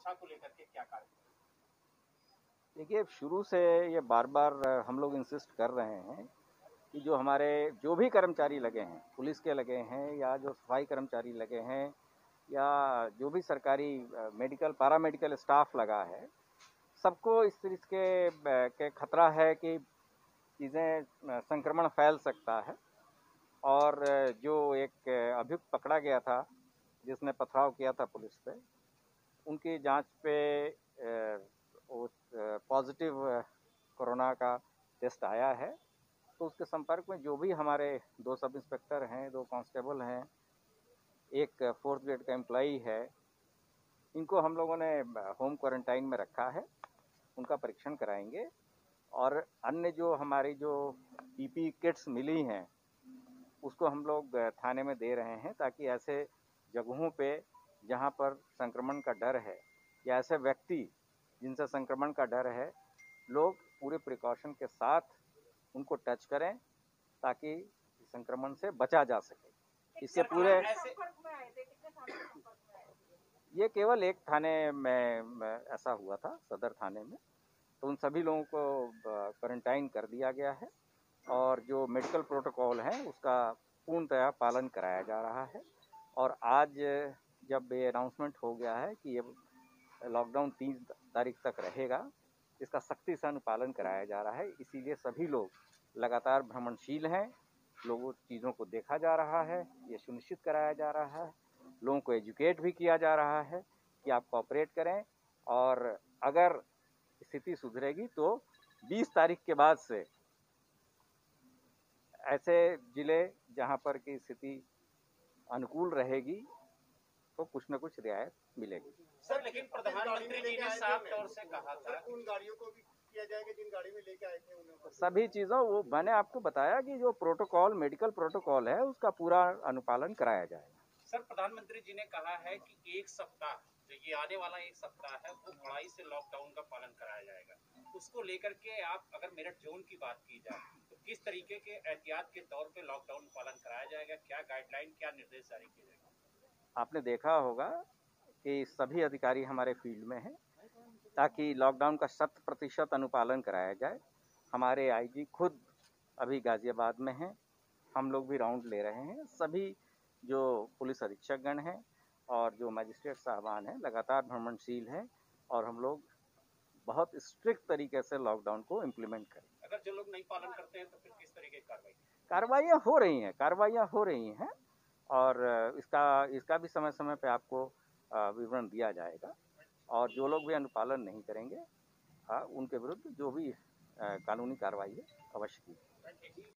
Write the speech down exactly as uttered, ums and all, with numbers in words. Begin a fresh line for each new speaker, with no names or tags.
व्यवस्था को लेकर के क्या कार्य?
देखिए, शुरू से ये बार बार हम लोग इंसिस्ट कर रहे हैं कि जो हमारे जो भी कर्मचारी लगे हैं, पुलिस के लगे हैं या जो सफाई कर्मचारी लगे हैं या जो भी सरकारी मेडिकल पैरामेडिकल स्टाफ लगा है, सबको इस चीज़ के, के खतरा है कि चीज़ें संक्रमण फैल सकता है। और जो एक अभियुक्त पकड़ा गया था जिसने पथराव किया था पुलिस पे, उनकी जांच पे उस पॉजिटिव कोरोना का टेस्ट आया है। तो उसके संपर्क में जो भी हमारे दो सब इंस्पेक्टर हैं, दो कांस्टेबल हैं, एक फोर्थ ग्रेड का एम्प्लॉई है, इनको हम लोगों ने होम क्वारंटाइन में रखा है। उनका परीक्षण कराएंगे और अन्य जो हमारी जो पीपी किट्स मिली हैं उसको हम लोग थाने में दे रहे हैं, ताकि ऐसे जगहों पे जहां पर संक्रमण का डर है या ऐसे व्यक्ति जिनसे संक्रमण का डर है, लोग पूरे प्रिकॉशन के साथ उनको टच करें ताकि संक्रमण से बचा जा सके। इससे पूरे ये केवल एक थाने में ऐसा हुआ था, सदर थाने में, तो उन सभी लोगों को क्वारंटाइन कर दिया गया है और जो मेडिकल प्रोटोकॉल है उसका पूर्णतया पालन कराया जा रहा है। और आज जब ये अनाउंसमेंट हो गया है कि ये लॉकडाउन तीन तारीख तक रहेगा, इसका सख्ती से अनुपालन कराया जा रहा है। इसीलिए सभी लोग लगातार भ्रमणशील हैं, लोगों चीज़ों को देखा जा रहा है, ये सुनिश्चित कराया जा रहा है, लोगों को एजुकेट भी किया जा रहा है कि आप कोऑपरेट करें। और अगर स्थिति सुधरेगी तो बीस तारीख के बाद से ऐसे जिले जहां पर की स्थिति अनुकूल रहेगी तो कुछ न कुछ रियायत मिलेगी।
सर, लेकिन प्रधानमंत्री जी ने साफ तौर से कहा था
उन गाड़ियों को भी किया जाएगा जिन गाड़ी में लेके आए थे उन्हें
सभी चीज़ों, वो मैंने आपको बताया कि जो प्रोटोकॉल मेडिकल प्रोटोकॉल है उसका पूरा अनुपालन कराया जाएगा।
सर, प्रधानमंत्री जी ने कहा है कि एक सप्ताह, जो ये आने वाला एक सप्ताह है, वो कड़ाई से लॉकडाउन का पालन कराया जाएगा। उसको लेकर के आप अगर मेरठ जोन की बात की जाए तो किस तरीके के एहतियात के तौर पे लॉकडाउन पालन कराया जाएगा, क्या गाइडलाइन, क्या निर्देश जारी किए जाएंगे?
आपने देखा होगा कि सभी अधिकारी हमारे फील्ड में हैं ताकि लॉकडाउन का शत प्रतिशत अनुपालन कराया जाए। हमारे आईजी खुद अभी गाजियाबाद में हैं, हम लोग भी राउंड ले रहे हैं। सभी जो पुलिस अधीक्षकगण हैं और जो मजिस्ट्रेट साहबान हैं लगातार भ्रमणशील हैं और हम लोग बहुत स्ट्रिक्ट तरीके से लॉकडाउन को इम्प्लीमेंट करें।
अगर जो लोग नहीं पालन करते हैं तो फिर किस तरीके की कार्रवाई?
कार्रवाइयाँ हो रही हैं कार्रवाइयाँ हो रही हैं और इसका इसका भी समय समय पे आपको विवरण दिया जाएगा। और जो लोग भी अनुपालन नहीं करेंगे, हाँ, उनके विरुद्ध जो भी कानूनी कार्रवाई है अवश्य की।